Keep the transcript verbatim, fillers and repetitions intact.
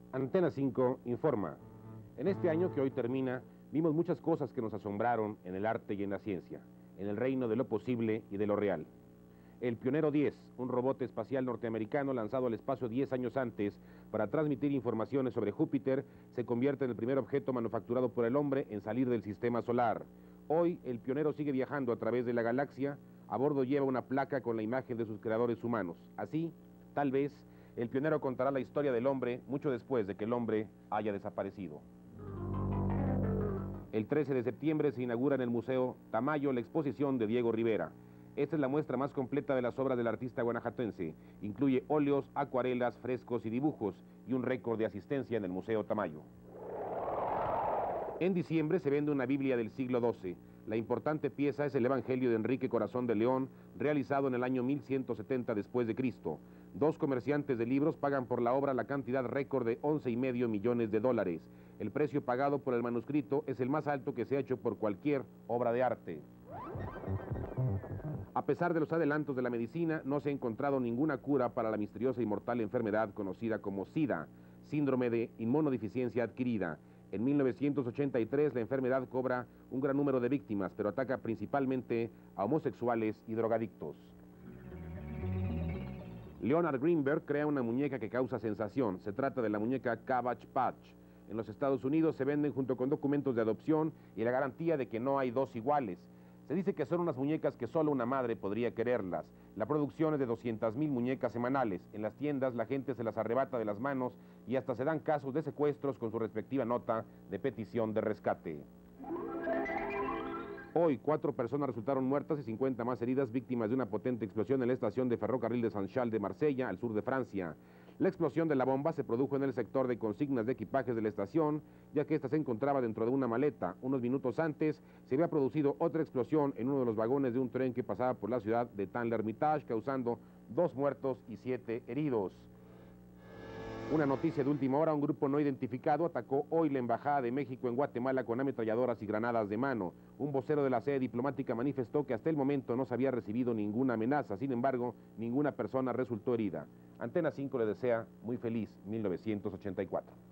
Antena cinco informa. En este año que hoy termina, vimos muchas cosas que nos asombraron en el arte y en la ciencia, en el reino de lo posible y de lo real. El Pionero diez, un robot espacial norteamericano lanzado al espacio diez años antes para transmitir informaciones sobre Júpiter, se convierte en el primer objeto manufacturado por el hombre en salir del sistema solar. Hoy, el Pionero sigue viajando a través de la galaxia. A bordo lleva una placa con la imagen de sus creadores humanos. Así, tal vez, el Pionero contará la historia del hombre mucho después de que el hombre haya desaparecido. El trece de septiembre se inaugura en el Museo Tamayo la exposición de Diego Rivera. Esta es la muestra más completa de las obras del artista guanajuatense. Incluye óleos, acuarelas, frescos y dibujos, y un récord de asistencia en el Museo Tamayo. En diciembre se vende una Biblia del siglo doce. La importante pieza es el Evangelio de Enrique Corazón de León, realizado en el año mil ciento setenta después de Cristo. Dos comerciantes de libros pagan por la obra la cantidad récord de once y medio millones de dólares. El precio pagado por el manuscrito es el más alto que se ha hecho por cualquier obra de arte. A pesar de los adelantos de la medicina, no se ha encontrado ninguna cura para la misteriosa y mortal enfermedad conocida como SIDA, síndrome de inmunodeficiencia adquirida. En mil novecientos ochenta y tres la enfermedad cobra un gran número de víctimas, pero ataca principalmente a homosexuales y drogadictos. Leonard Greenberg crea una muñeca que causa sensación. Se trata de la muñeca Cabbage Patch. En los Estados Unidos se venden junto con documentos de adopción y la garantía de que no hay dos iguales. Se dice que son unas muñecas que solo una madre podría quererlas. La producción es de doscientas mil muñecas semanales. En las tiendas la gente se las arrebata de las manos y hasta se dan casos de secuestros con su respectiva nota de petición de rescate. Hoy, cuatro personas resultaron muertas y cincuenta más heridas, víctimas de una potente explosión en la estación de ferrocarril de Saint-Charles de Marsella, al sur de Francia. La explosión de la bomba se produjo en el sector de consignas de equipajes de la estación, ya que ésta se encontraba dentro de una maleta. Unos minutos antes se había producido otra explosión en uno de los vagones de un tren que pasaba por la ciudad de Tan-l'Hermitage, causando dos muertos y siete heridos. Una noticia de última hora: un grupo no identificado atacó hoy la Embajada de México en Guatemala con ametralladoras y granadas de mano. Un vocero de la sede diplomática manifestó que hasta el momento no se había recibido ninguna amenaza. Sin embargo, ninguna persona resultó herida. Antena cinco le desea muy feliz mil novecientos ochenta y cuatro.